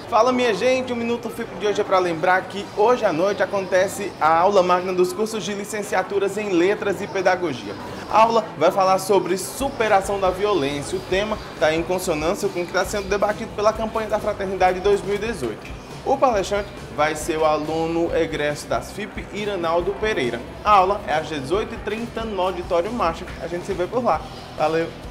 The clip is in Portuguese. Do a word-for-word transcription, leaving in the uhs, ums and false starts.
Fala minha gente, o Minuto F I P de hoje é para lembrar que hoje à noite acontece a aula magna dos cursos de licenciaturas em Letras e Pedagogia. A aula vai falar sobre superação da violência. O tema está em consonância com o que está sendo debatido pela campanha da Fraternidade dois mil e dezoito. O palestrante vai ser o aluno egresso das F I P, Iranaldo Pereira. A aula é às dezoito e trinta no Auditório Marcha. A gente se vê por lá. Valeu!